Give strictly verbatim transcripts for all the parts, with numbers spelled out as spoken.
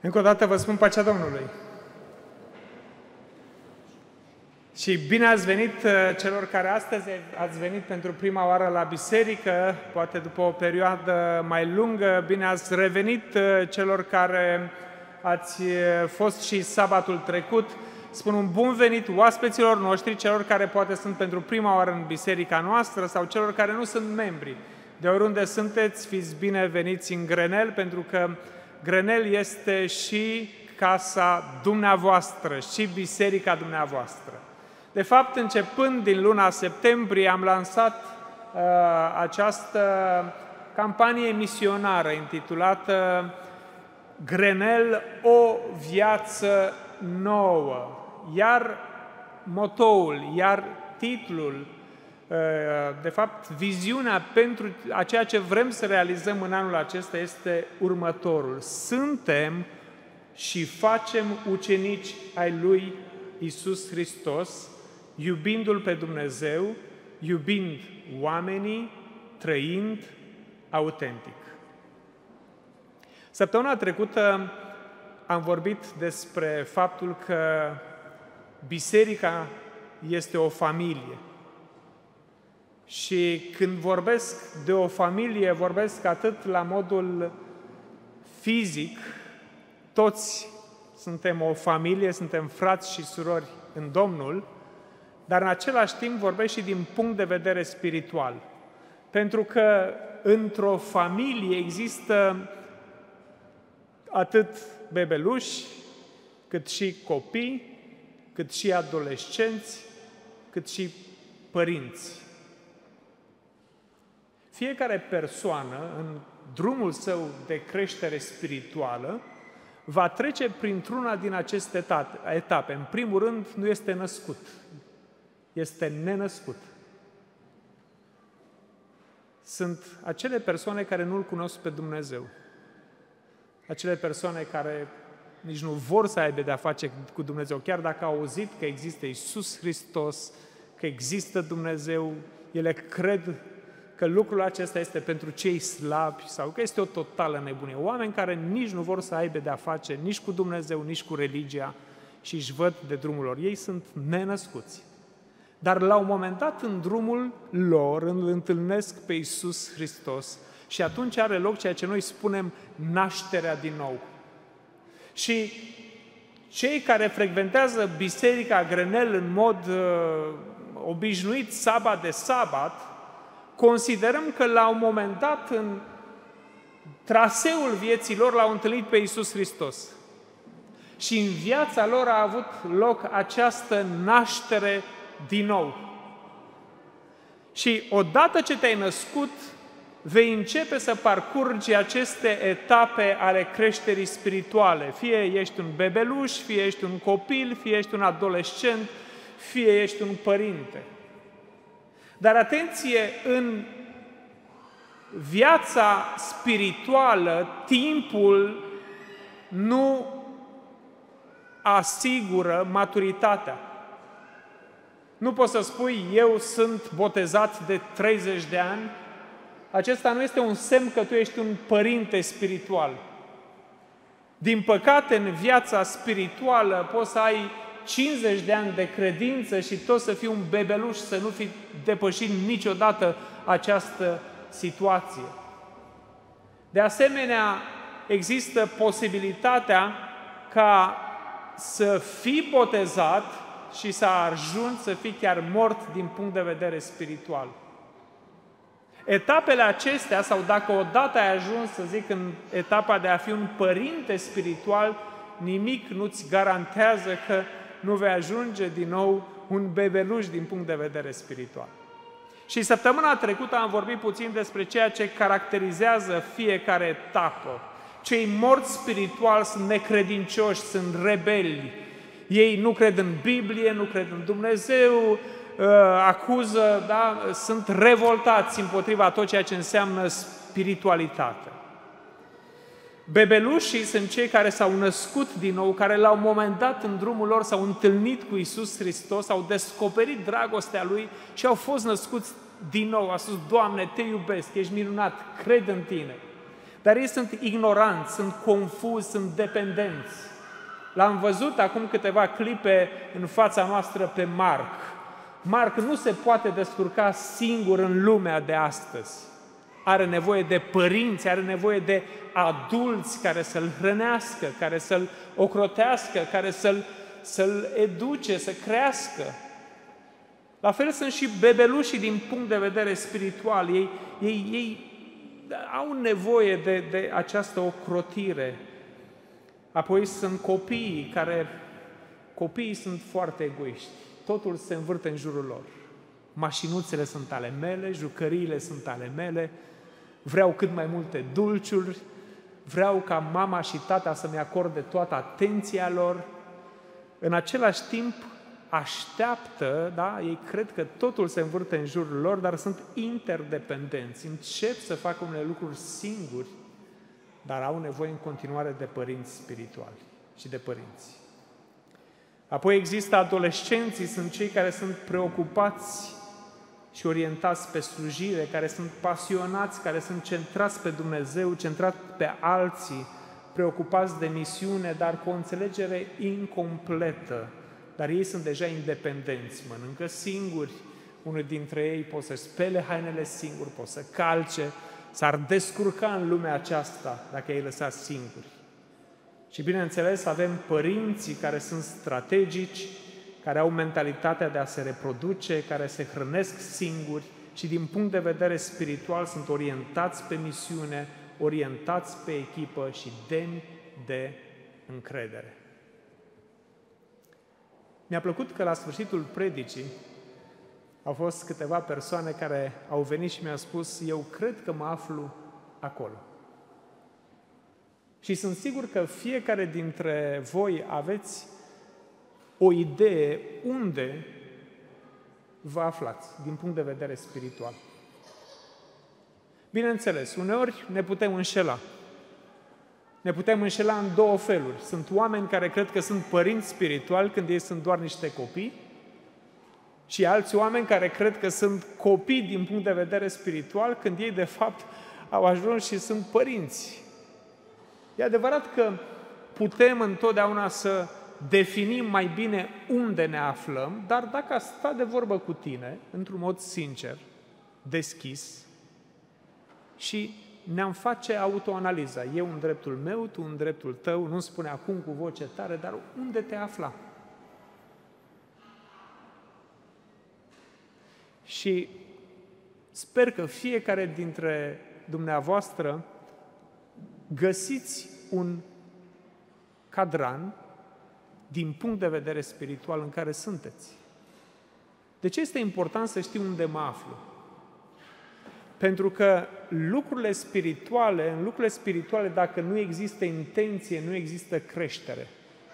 Încă o dată vă spun pacea Domnului. Și bine ați venit celor care astăzi ați venit pentru prima oară la biserică, poate după o perioadă mai lungă. Bine ați revenit celor care ați fost și sabatul trecut. Spun un bun venit oaspeților noștri, celor care poate sunt pentru prima oară în biserica noastră sau celor care nu sunt membri. De oriunde sunteți, fiți bineveniți în Grenel, pentru că Grenel este și casa dumneavoastră, și biserica dumneavoastră. De fapt, începând din luna septembrie, am lansat uh, această campanie misionară intitulată Grenel, o viață nouă. Iar motoul, iar titlul, uh, de fapt, viziunea pentru a ceea ce vrem să realizăm în anul acesta este următorul. Suntem și facem ucenici ai lui Iisus Hristos, iubindu-L pe Dumnezeu, iubind oamenii, trăind autentic. Săptămâna trecută am vorbit despre faptul că biserica este o familie. Și când vorbesc de o familie, vorbesc atât la modul fizic, toți suntem o familie, suntem frați și surori în Domnul, dar în același timp vorbesc și din punct de vedere spiritual. Pentru că într-o familie există atât bebeluși, cât și copii, cât și adolescenți, cât și părinți. Fiecare persoană, în drumul său de creștere spirituală, va trece printr-una din aceste etape. În primul rând, nu este născut, este nenăscut. Sunt acele persoane care nu-L cunosc pe Dumnezeu. Acele persoane care nici nu vor să aibă de-a face cu Dumnezeu, chiar dacă au auzit că există Iisus Hristos, că există Dumnezeu, ele cred că lucrul acesta este pentru cei slabi sau că este o totală nebunie. Oameni care nici nu vor să aibă de-a face nici cu Dumnezeu, nici cu religia și își văd de drumul lor. Ei sunt nenăscuți. Dar la un moment dat în drumul lor îl întâlnesc pe Iisus Hristos și atunci are loc ceea ce noi spunem nașterea din nou. Și cei care frecventează biserica Grenel în mod uh, obișnuit, sabat de sabat, considerăm că la un moment dat în traseul vieții lor l-au întâlnit pe Iisus Hristos. Și în viața lor a avut loc această naștere din nou. Și odată ce te-ai născut, vei începe să parcurgi aceste etape ale creșterii spirituale. Fie ești un bebeluș, fie ești un copil, fie ești un adolescent, fie ești un părinte. Dar atenție, în viața spirituală, timpul nu asigură maturitatea. Nu poți să spui, eu sunt botezat de treizeci de ani, acesta nu este un semn că tu ești un părinte spiritual. Din păcate, în viața spirituală poți să ai cincizeci de ani de credință și tot să fii un bebeluș, să nu fi depășit niciodată această situație. De asemenea, există posibilitatea ca să fii botezat și să ajungi să fii chiar mort din punct de vedere spiritual. Etapele acestea, sau dacă odată ai ajuns, să zic, în etapa de a fi un părinte spiritual, nimic nu-ți garantează că nu vei ajunge din nou un bebeluș din punct de vedere spiritual. Și săptămâna trecută am vorbit puțin despre ceea ce caracterizează fiecare etapă. Cei morți spiritual sunt necredincioși, sunt rebeli. Ei nu cred în Biblie, nu cred în Dumnezeu, acuză, da? Sunt revoltați împotriva tot ceea ce înseamnă spiritualitate. Bebelușii sunt cei care s-au născut din nou, care la un moment dat în drumul lor s-au întâlnit cu Iisus Hristos, au descoperit dragostea Lui și au fost născuți din nou. A spus, Doamne, Te iubesc, ești minunat, cred în Tine. Dar ei sunt ignoranți, sunt confuzi, sunt dependenți. L-am văzut acum câteva clipe în fața noastră pe Marc. Marc nu se poate descurca singur în lumea de astăzi. Are nevoie de părinți, are nevoie de adulți care să-l hrănească, care să-l ocrotească, care să-l, să-l educe, să crească. La fel sunt și bebelușii din punct de vedere spiritual. Ei, ei, ei au nevoie de, de această ocrotire. Apoi sunt copiii care, copiii sunt foarte egoiști. Totul se învârte în jurul lor. Mașinuțele sunt ale mele, jucăriile sunt ale mele, vreau cât mai multe dulciuri, vreau ca mama și tata să-mi acorde toată atenția lor. În același timp, așteaptă, da? Ei cred că totul se învârte în jurul lor, dar sunt interdependenți. Încep să facă unele lucruri singuri, dar au nevoie în continuare de părinți spirituali și de părinți. Apoi există adolescenții, sunt cei care sunt preocupați și orientați pe slujire, care sunt pasionați, care sunt centrați pe Dumnezeu, centrați pe alții, preocupați de misiune, dar cu o înțelegere incompletă. Dar ei sunt deja independenți, mănâncă singuri, unul dintre ei pot să-și spele hainele singur, pot să calce, s-ar descurca în lumea aceasta dacă ei lăsați singuri. Și bineînțeles avem părinții care sunt strategici, care au mentalitatea de a se reproduce, care se hrănesc singuri și din punct de vedere spiritual sunt orientați pe misiune, orientați pe echipă și demni de încredere. Mi-a plăcut că la sfârșitul predicii au fost câteva persoane care au venit și mi-au spus: eu cred că mă aflu acolo. Și sunt sigur că fiecare dintre voi aveți o idee unde vă aflați din punct de vedere spiritual. Bineînțeles, uneori ne putem înșela. Ne putem înșela în două feluri. Sunt oameni care cred că sunt părinți spirituali când ei sunt doar niște copii și alți oameni care cred că sunt copii din punct de vedere spiritual când ei de fapt au ajuns și sunt părinți. E adevărat că putem întotdeauna să definim mai bine unde ne aflăm, dar dacă aș sta de vorbă cu tine, într-un mod sincer, deschis, și ne-am face autoanaliza. Eu în dreptul meu, tu în dreptul tău, nu spune acum cu voce tare, dar unde te afla? Și sper că fiecare dintre dumneavoastră găsiți un cadran din punct de vedere spiritual în care sunteți. De ce este important să știu unde mă aflu? Pentru că lucrurile spirituale, în lucrurile spirituale, dacă nu există intenție, nu există creștere.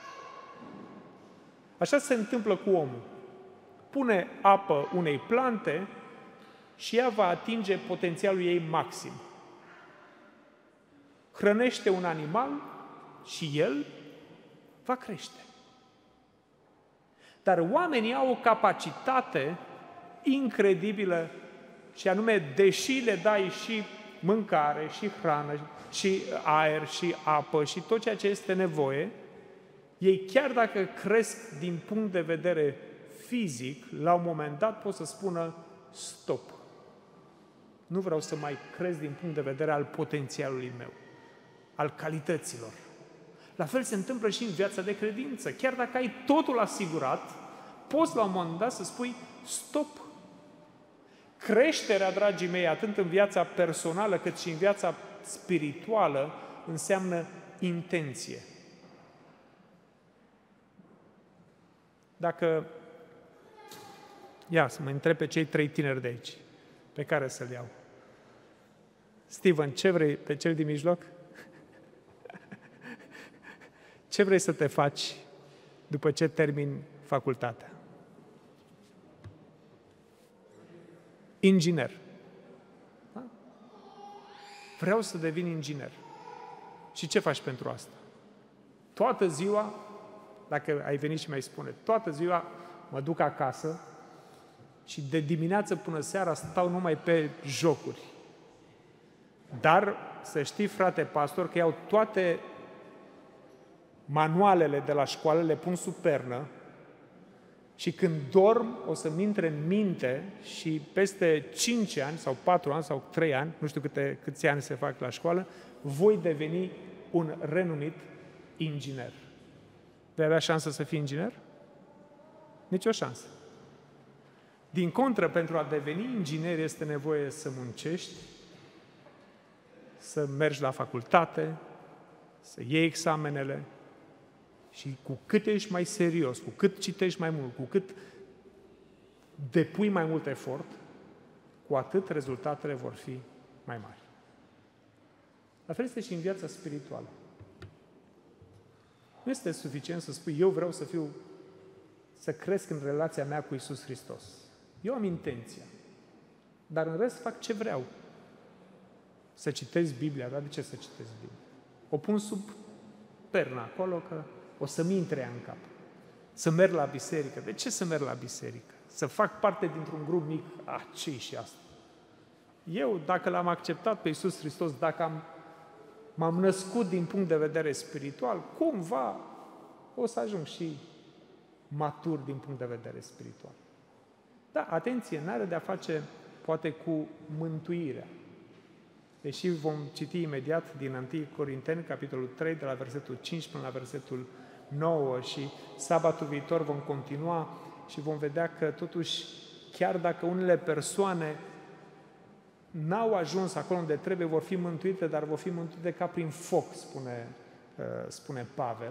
Așa se întâmplă cu omul. Pune apă unei plante și ea va atinge potențialul ei maxim. Hrănește un animal și el va crește. Dar oamenii au o capacitate incredibilă și anume, deși le dai și mâncare, și hrană, și aer, și apă, și tot ceea ce este nevoie, ei chiar dacă cresc din punct de vedere fizic, la un moment dat pot să spună stop. Nu vreau să mai cresc din punct de vedere al potențialului meu, al calităților. La fel se întâmplă și în viața de credință. Chiar dacă ai totul asigurat, poți la un moment dat să spui stop. Creșterea, dragii mei, atât în viața personală cât și în viața spirituală, înseamnă intenție. Dacă... Ia să mă întreb pe cei trei tineri de aici, pe care să-l iau. Steven, ce vrei pe cel din mijloc? Ce vrei să te faci după ce termini facultatea? Inginer. Da? Vreau să devin inginer. Și ce faci pentru asta? Toată ziua, dacă ai venit și mi-ai spune, toată ziua mă duc acasă și de dimineață până seara stau numai pe jocuri. Dar să știi, frate pastor, că iau toate manualele de la școală, le pun sub pernă și când dorm o să-mi intre în minte și peste cinci ani sau patru ani sau trei ani, nu știu câte, câți ani se fac la școală, voi deveni un renumit inginer. Vei avea șansă să fii inginer? Nici o șansă. Din contră, pentru a deveni inginer este nevoie să muncești, să mergi la facultate, să iei examenele și cu cât ești mai serios, cu cât citești mai mult, cu cât depui mai mult efort, cu atât rezultatele vor fi mai mari. La fel este și în viața spirituală. Nu este suficient să spui, eu vreau să fiu, să cresc în relația mea cu Iisus Hristos. Eu am intenția, dar în rest fac ce vreau. Să citesc Biblia, dar de ce să citesc Biblia? O pun sub pernă acolo, că o să-mi intre ea în cap. Să merg la biserică. De ce să merg la biserică? Să fac parte dintr-un grup mic? Ah, ce-i și asta? Eu, dacă l-am acceptat pe Iisus Hristos, dacă am, m-am născut din punct de vedere spiritual, cumva o să ajung și matur din punct de vedere spiritual. Da, atenție, n-are de-a face poate cu mântuirea. Deși vom citi imediat din întâi Corinteni, capitolul trei, de la versetul cinci până la versetul nouă și sabatul viitor vom continua și vom vedea că totuși, chiar dacă unele persoane n-au ajuns acolo unde trebuie, vor fi mântuite, dar vor fi mântuite ca prin foc, spune, spune Pavel.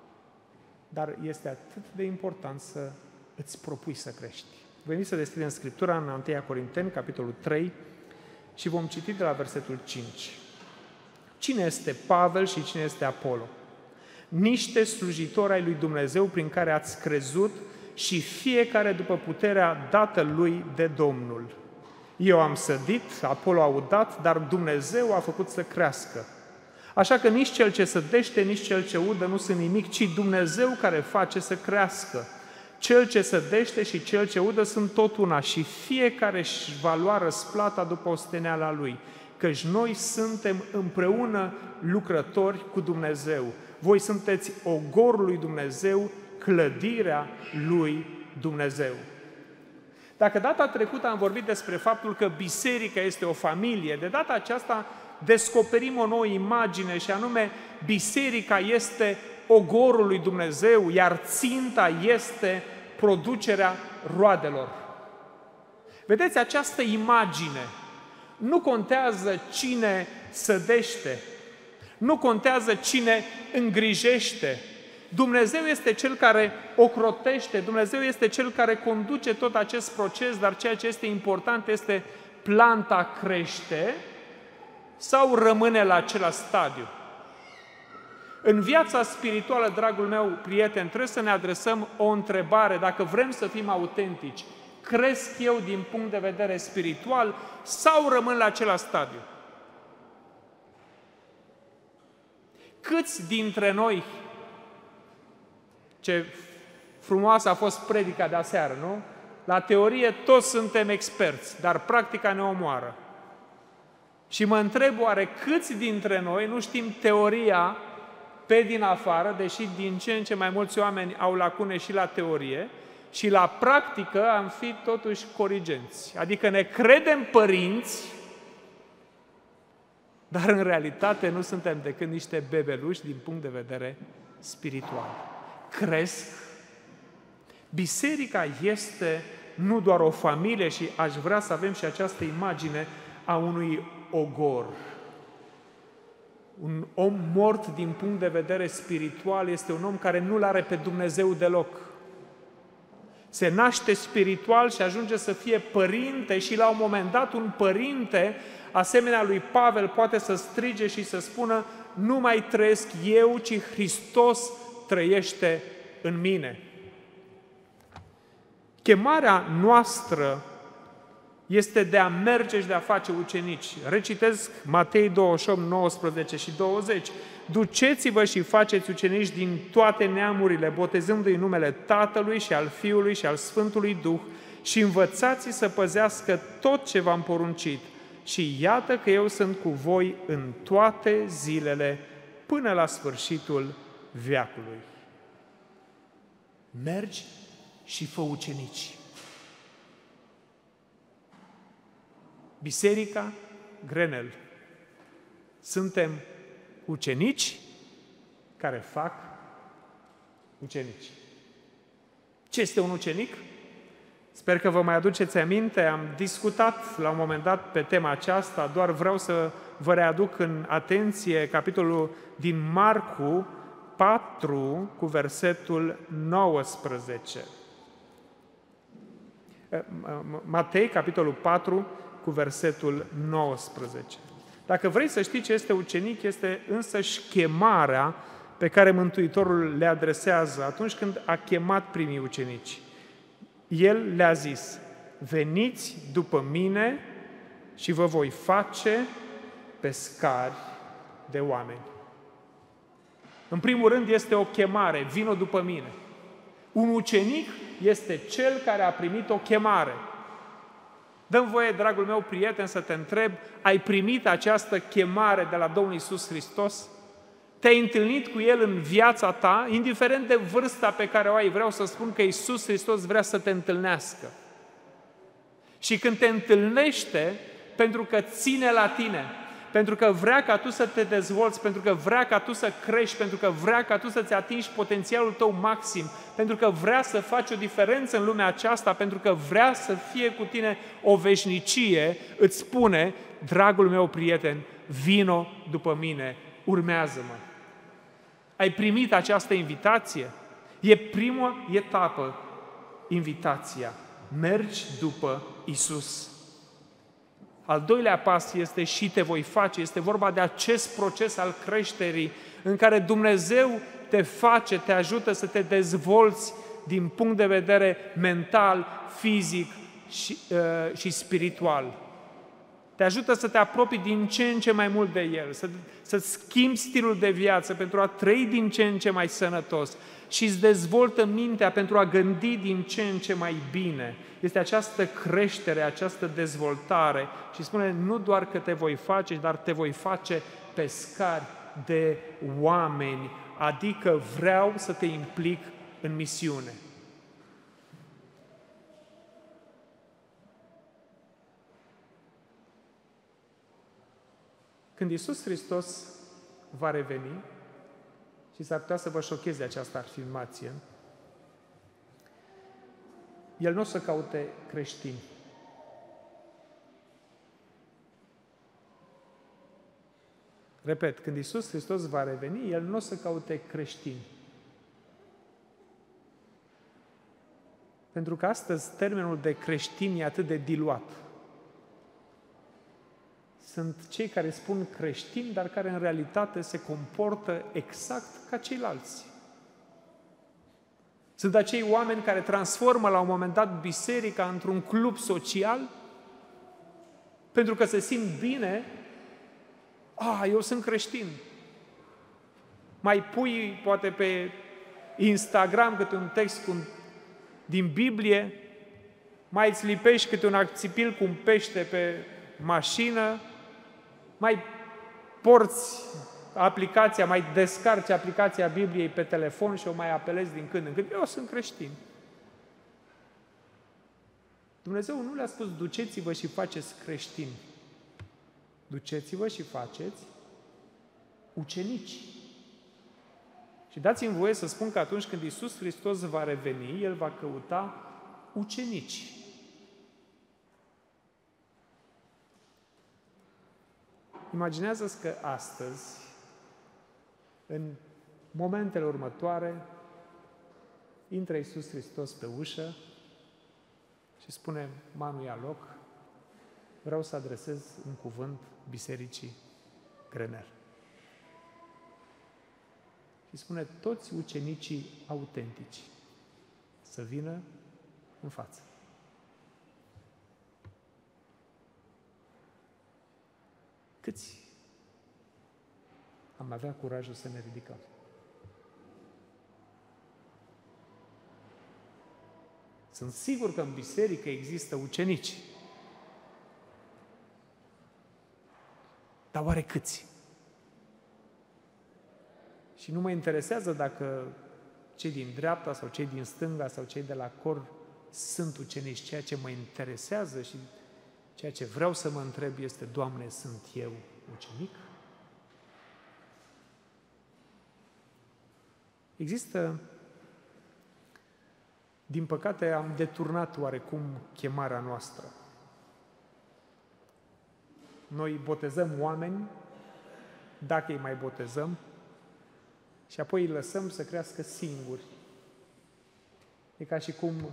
Dar este atât de important să îți propui să crești. Veniți să deschidem Scriptura în întâi Corinteni, capitolul trei, și vom citi de la versetul cinci. Cine este Pavel și cine este Apollo? Niște slujitori ai lui Dumnezeu prin care ați crezut și fiecare după puterea dată lui de Domnul. Eu am sădit, Apollo a udat, dar Dumnezeu a făcut să crească. Așa că nici cel ce sădește, nici cel ce udă nu sunt nimic, ci Dumnezeu care face să crească. Cel ce sădește și cel ce udă sunt tot una și fiecare își va lua răsplata după osteneala lui, căci noi suntem împreună lucrători cu Dumnezeu. Voi sunteți ogorul lui Dumnezeu, clădirea lui Dumnezeu. Dacă data trecută am vorbit despre faptul că biserica este o familie, de data aceasta descoperim o nouă imagine și anume biserica este ogorul lui Dumnezeu, iar ținta este producerea roadelor. Vedeți, această imagine nu contează cine sădește, nu contează cine îngrijește. Dumnezeu este Cel care ocrotește, Dumnezeu este Cel care conduce tot acest proces, dar ceea ce este important este planta crește sau rămâne la același stadiu. În viața spirituală, dragul meu prieten, trebuie să ne adresăm o întrebare, dacă vrem să fim autentici. Cresc eu din punct de vedere spiritual sau rămân la același stadiu? Câți dintre noi, ce frumoasă a fost predica de aseară, nu? La teorie toți suntem experți, dar practica ne omoară. Și mă întreb oare câți dintre noi nu știm teoria pe din afară, deși din ce în ce mai mulți oameni au lacune și la teorie, și la practică am fi totuși corigenți. Adică ne credem părinți, dar în realitate nu suntem decât niște bebeluși din punct de vedere spiritual. Cresc. Biserica este nu doar o familie și aș vrea să avem și această imagine a unui ogor. Un om mort din punct de vedere spiritual este un om care nu-L are pe Dumnezeu deloc. Se naște spiritual și ajunge să fie părinte și la un moment dat un părinte, asemenea lui Pavel, poate să strige și să spună: nu mai trăiesc eu, ci Hristos trăiește în mine. Chemarea noastră este de a merge și de a face ucenici. Recitesc Matei douăzeci și opt, nouăsprezece și douăzeci. Duceți-vă și faceți ucenici din toate neamurile, botezându-i numele Tatălui și al Fiului și al Sfântului Duh și învățați-i să păzească tot ce v-am poruncit. și iată că eu sunt cu voi în toate zilele până la sfârșitul veacului. Mergi și fă ucenici. Biserica Grenel. Suntem ucenici care fac ucenici. Ce este un ucenic? Sper că vă mai aduceți aminte, am discutat la un moment dat pe tema aceasta, doar vreau să vă readuc în atenție capitolul din Marcu patru cu versetul nouăsprezece. Matei, capitolul patru cu versetul nouăsprezece. Dacă vrei să știi ce este ucenic, este însăși chemarea pe care Mântuitorul le adresează atunci când a chemat primii ucenici. El le-a zis, veniți după mine și vă voi face pescari de oameni. În primul rând este o chemare, vino după mine. Un ucenic este cel care a primit o chemare. Dă-mi voie, dragul meu prieten, să te întreb, ai primit această chemare de la Domnul Iisus Hristos? Te-ai întâlnit cu El în viața ta, indiferent de vârsta pe care o ai, vreau să spun că Iisus Hristos vrea să te întâlnească. Și când te întâlnește, pentru că ține la tine, pentru că vrea ca tu să te dezvolți, pentru că vrea ca tu să crești, pentru că vrea ca tu să-ți atingi potențialul tău maxim, pentru că vrea să faci o diferență în lumea aceasta, pentru că vrea să fie cu tine o veșnicie, îți spune, dragul meu prieten, vino după mine, urmează-mă. Ai primit această invitație? E prima etapă, invitația. Mergi după Iisus. Al doilea pas este și te voi face, este vorba de acest proces al creșterii în care Dumnezeu te face, te ajută să te dezvolți din punct de vedere mental, fizic și, uh, și spiritual. Te ajută să te apropii din ce în ce mai mult de El, să, să-ți schimbi stilul de viață pentru a trăi din ce în ce mai sănătos și îți dezvoltă mintea pentru a gândi din ce în ce mai bine. Este această creștere, această dezvoltare și spune, nu doar că te voi face, dar te voi face pescari de oameni, adică vreau să te implic în misiune. Când Iisus Hristos va reveni, și s-ar putea să vă șocheze această afirmație, El nu o să caute creștini. Repet, când Iisus Hristos va reveni, El nu o să caute creștini. Pentru că astăzi termenul de creștin e atât de diluat. Sunt cei care spun creștini, dar care în realitate se comportă exact ca ceilalți. Sunt acei oameni care transformă la un moment dat biserica într-un club social, pentru că se simt bine, a, eu sunt creștin. Mai pui, poate pe Instagram, câte un text cu, din Biblie, mai îți lipești câte un acțipil cu un pește pe mașină, mai porți aplicația, mai descarci aplicația Bibliei pe telefon și o mai apelezi din când în când. Eu sunt creștin. Dumnezeu nu le-a spus, duceți-vă și faceți creștini. Duceți-vă și faceți ucenici. Și dați-mi voie să spun că atunci când Iisus Hristos va reveni, El va căuta ucenici. Imaginează-ți că astăzi, în momentele următoare, intră Iisus Hristos pe ușă și spune, Manu, ia loc, vreau să adresez un cuvânt bisericii Grenel. Și spune, toți ucenicii autentici să vină în față. Câți am avea curajul să ne ridicăm? Sunt sigur că în biserică există ucenici. Dar oare câți? Și nu mă interesează dacă cei din dreapta sau cei din stânga sau cei de la cor sunt ucenici. Ceea ce mă interesează și ceea ce vreau să mă întreb este, Doamne, sunt eu ucenic? Există, din păcate, am deturnat oarecum chemarea noastră. Noi botezăm oameni, dacă îi mai botezăm, și apoi îi lăsăm să crească singuri. E ca și cum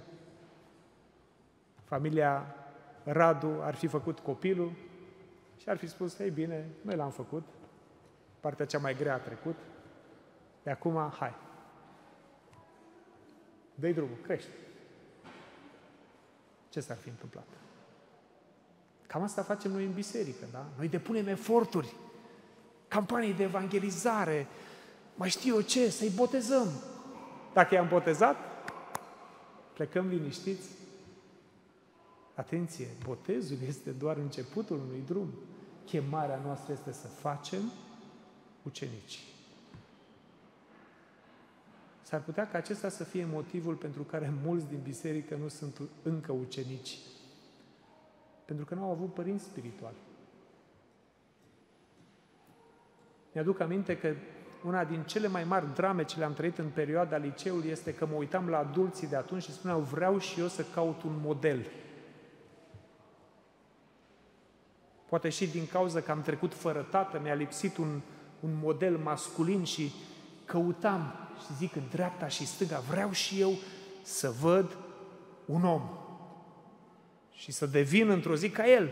familia Radu ar fi făcut copilul și ar fi spus, ei bine, noi l-am făcut, partea cea mai grea a trecut, de acum, hai, dă-i drumul, crește. Ce s-ar fi întâmplat? Cam asta facem noi în biserică, da? Noi depunem eforturi, campanii de evangelizare, mai știu eu ce, să-i botezăm. Dacă i-am botezat, plecăm liniștiți. Atenție, botezul este doar începutul unui drum. Chemarea noastră este să facem ucenici. S-ar putea ca acesta să fie motivul pentru care mulți din biserică nu sunt încă ucenici. Pentru că nu au avut părinți spirituali. Mi-aduc aminte că una din cele mai mari drame ce le-am trăit în perioada liceului este că mă uitam la adulții de atunci și spuneau, vreau și eu să caut un model. Poate și din cauza că am trecut fără tată, mi-a lipsit un, un model masculin și căutam și zic în dreapta și stânga, vreau și eu să văd un om și să devin într-o zi ca el.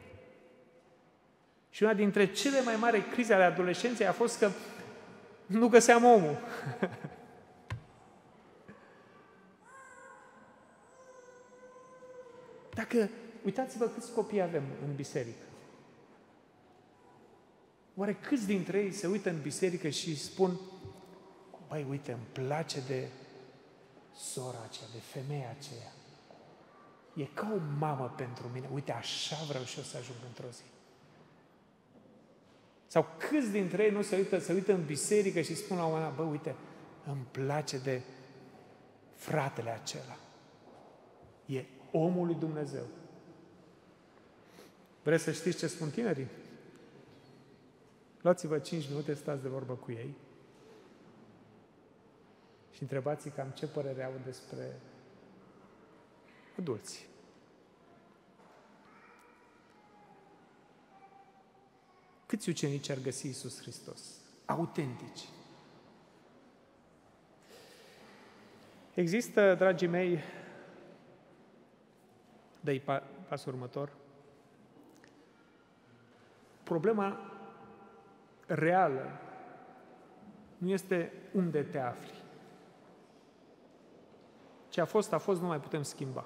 Și una dintre cele mai mari crize ale adolescenței a fost că nu găseam omul. Dacă, uitați-vă câți copii avem în biserică. Oare câți dintre ei se uită în biserică și spun, băi, uite, îmi place de sora aceea, de femeia aceea. E ca o mamă pentru mine. Uite, așa vreau și eu să ajung într-o zi. Sau câți dintre ei nu se uită, se uită în biserică și spun la un moment dat, bă, uite, îmi place de fratele acela. E omul lui Dumnezeu. Vreți să știți ce spun tinerii? Luați-vă cinci minute, stați de vorbă cu ei și întrebați cam ce părere au despre adulți. Câți ucenici ar găsi Iisus Hristos? Autentici. Există, dragii mei, dă-i pasul următor, problema reală nu este unde te afli. Ce a fost, a fost, nu mai putem schimba.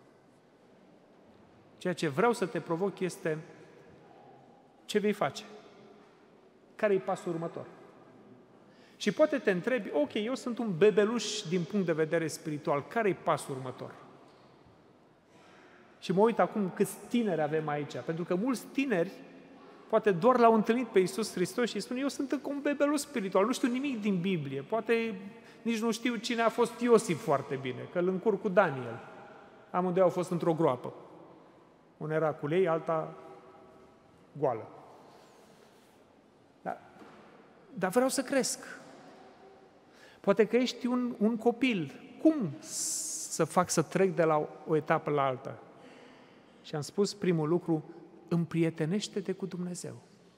Ceea ce vreau să te provoc este ce vei face? Care-i pasul următor? Și poate te întrebi, ok, eu sunt un bebeluș din punct de vedere spiritual, care-i pasul următor? Și mă uit acum câți tineri avem aici, pentru că mulți tineri poate doar l-au întâlnit pe Iisus Hristos și spun, eu sunt încă un bebeluș spiritual, nu știu nimic din Biblie, poate nici nu știu cine a fost Iosif foarte bine, că îl încurc cu Daniel. Amândoi au fost într-o groapă. Una era cu lei, alta goală. Dar, dar vreau să cresc. Poate că ești un, un copil. Cum să fac să trec de la o etapă la alta? Și am spus primul lucru, împrietenește-te cu Dumnezeu.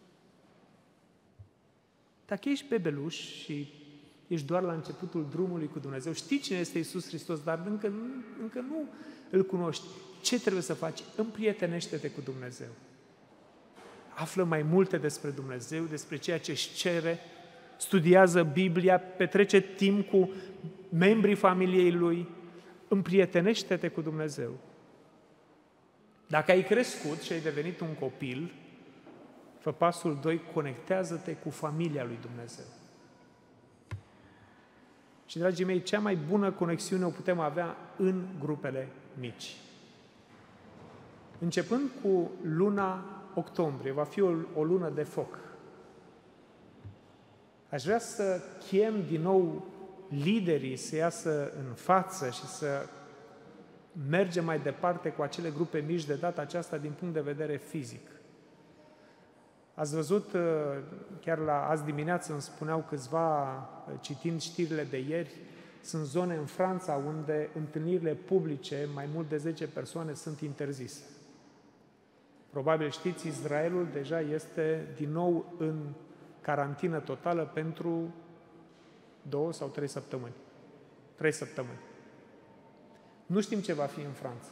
Dacă ești bebeluș și ești doar la începutul drumului cu Dumnezeu, știi cine este Iisus Hristos, dar încă, încă nu îl cunoști. Ce trebuie să faci? Împrietenește-te cu Dumnezeu. Află mai multe despre Dumnezeu, despre ceea ce își cere, studiază Biblia, petrece timp cu membrii familiei Lui, împrietenește-te cu Dumnezeu. Dacă ai crescut și ai devenit un copil, fă pasul doi, conectează-te cu familia lui Dumnezeu. Și, dragii mei, cea mai bună conexiune o putem avea în grupele mici. Începând cu luna octombrie va fi o, o lună de foc. Aș vrea să chem din nou liderii să iasă în față și să mergem mai departe cu acele grupe mici, de data aceasta din punct de vedere fizic. Ați văzut, chiar la azi dimineață îmi spuneau câțiva, citind știrile de ieri, sunt zone în Franța unde întâlnirile publice, mai mult de zece persoane, sunt interzise. Probabil știți, Israelul deja este din nou în carantină totală pentru două sau trei săptămâni. Trei săptămâni. Nu știm ce va fi în Franța.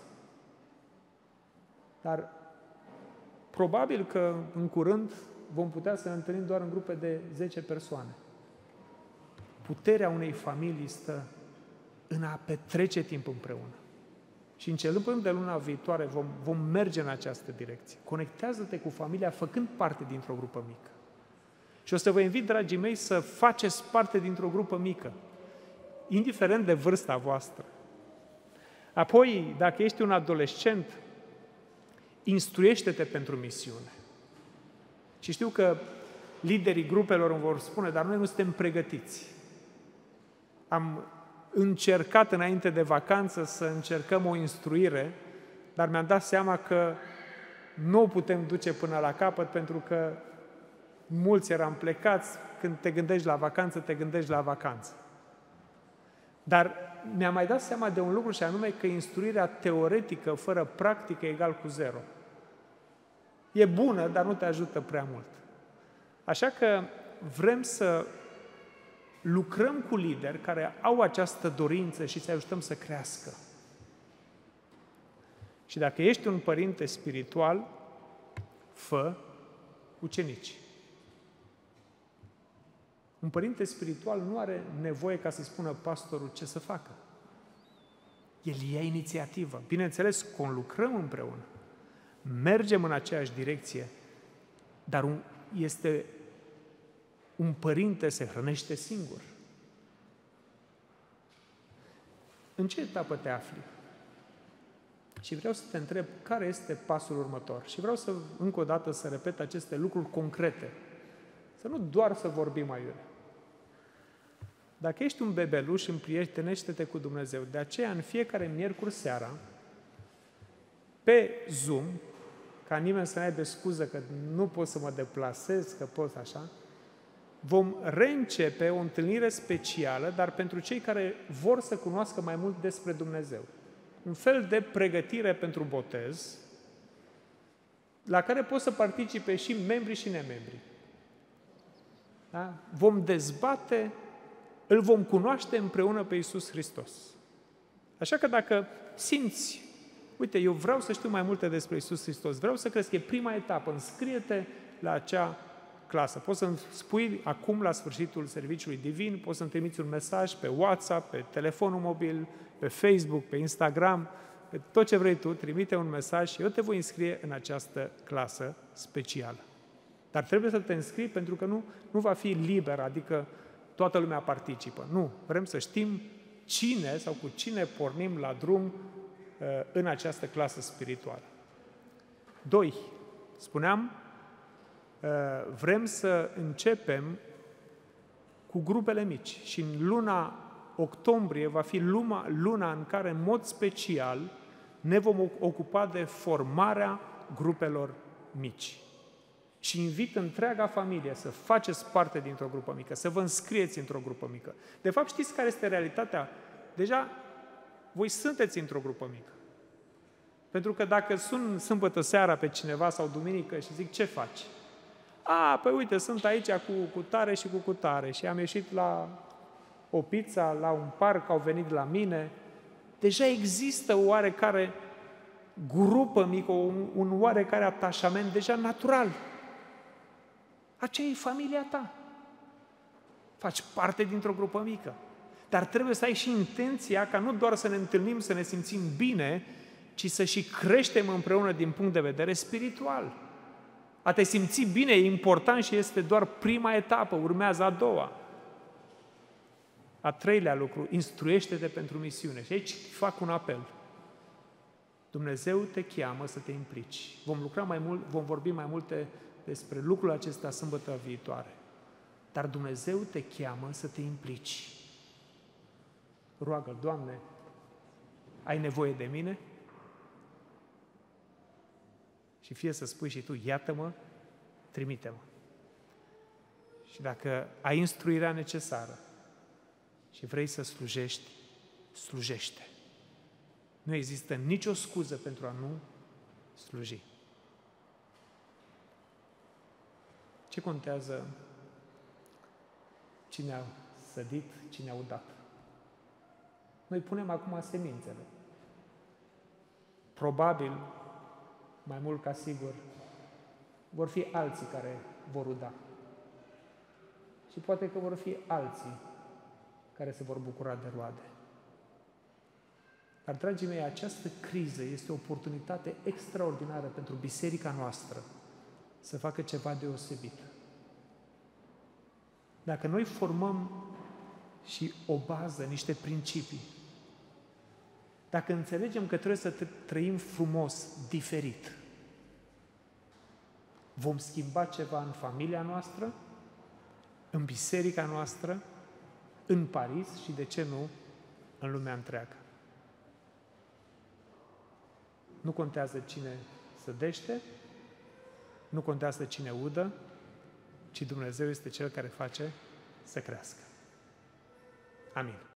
Dar probabil că în curând vom putea să ne întâlnim doar în grupe de zece persoane. Puterea unei familii stă în a petrece timp împreună. Și începând de luna viitoare vom, vom merge în această direcție. Conectează-te cu familia făcând parte dintr-o grupă mică. Și o să vă invit, dragii mei, să faceți parte dintr-o grupă mică, indiferent de vârsta voastră. Apoi, dacă ești un adolescent, instruiește-te pentru misiune. Și știu că liderii grupelor îmi vor spune, dar noi nu suntem pregătiți. Am încercat înainte de vacanță să încercăm o instruire, dar mi-am dat seama că nu o putem duce până la capăt, pentru că mulți eram plecați. Când te gândești la vacanță, te gândești la vacanță. Dar mi-am mai dat seama de un lucru, și anume că instruirea teoretică fără practică e egal cu zero. E bună, dar nu te ajută prea mult. Așa că vrem să lucrăm cu lideri care au această dorință și să ajutăm să crească. Și dacă ești un părinte spiritual, fă ucenici. Un părinte spiritual nu are nevoie ca să spună pastorul ce să facă. El ia inițiativă. Bineînțeles, conlucrăm împreună. Mergem în aceeași direcție, dar un, este un părinte se hrănește singur. În ce etapă te afli? Și vreau să te întreb care este pasul următor. Și vreau să, încă o dată, să repet aceste lucruri concrete. Să nu doar să vorbim aiurea. Dacă ești un bebeluș, împrietenește-te cu Dumnezeu. De aceea, în fiecare miercuri seara, pe Zoom, ca nimeni să nu aibă scuză că nu pot să mă deplasez, că pot așa, vom reîncepe o întâlnire specială, dar pentru cei care vor să cunoască mai mult despre Dumnezeu. Un fel de pregătire pentru botez, la care pot să participe și membrii și nemembrii. Da? Vom dezbate, îl vom cunoaște împreună pe Iisus Hristos. Așa că dacă simți, uite, eu vreau să știu mai multe despre Iisus Hristos, vreau să crezi că e prima etapă, înscrie-te la acea clasă. Poți să-mi spui acum, la sfârșitul serviciului divin, poți să-mi trimiți un mesaj pe WhatsApp, pe telefonul mobil, pe Facebook, pe Instagram, pe tot ce vrei tu, trimite un mesaj și eu te voi înscrie în această clasă specială. Dar trebuie să te înscrii pentru că nu, nu va fi liber, adică toată lumea participă. Nu, vrem să știm cine sau cu cine pornim la drum uh, în această clasă spirituală. Doi, spuneam, uh, vrem să începem cu grupele mici și în luna octombrie va fi luna, luna în care, în mod special, ne vom ocupa de formarea grupelor mici. Și invit întreaga familie să faceți parte dintr-o grupă mică, să vă înscrieți într-o grupă mică. De fapt, știți care este realitatea? Deja, voi sunteți într-o grupă mică. Pentru că dacă sun sâmbătă seara pe cineva sau duminică și zic, ce faci? A, păi uite, sunt aici cu cutare și cu cutare și am ieșit la o pizza, la un parc, au venit la mine. Deja există o oarecare grupă mică, un, un oarecare atașament deja natural. Aceea e familia ta. Faci parte dintr-o grupă mică. Dar trebuie să ai și intenția ca nu doar să ne întâlnim, să ne simțim bine, ci să și creștem împreună din punct de vedere spiritual. A te simți bine e important și este doar prima etapă, urmează a doua. A treilea lucru, instruiește-te pentru misiune. Și aici fac un apel. Dumnezeu te cheamă să te implici. Vom lucra mai mult, vom vorbi mai multe despre lucrul acesta sâmbătă viitoare. Dar Dumnezeu te cheamă să te implici. Roagă-L, Doamne, ai nevoie de mine? Și fie să spui și tu, iată-mă, trimite-mă. Și dacă ai instruirea necesară și vrei să slujești, slujește. Nu există nicio scuză pentru a nu sluji. Ce contează cine a sădit, cine a udat? Noi punem acum semințele. Probabil, mai mult ca sigur, vor fi alții care vor uda. Și poate că vor fi alții care se vor bucura de roade. Dar, dragii mei, această criză este o oportunitate extraordinară pentru biserica noastră să facă ceva deosebit. Dacă noi formăm și o bază, niște principii, dacă înțelegem că trebuie să trăim frumos, diferit, vom schimba ceva în familia noastră, în biserica noastră, în Paris și, de ce nu, în lumea întreagă. Nu contează cine sădește, nu contează cine udă, ci Dumnezeu este Cel care face să crească. Amin.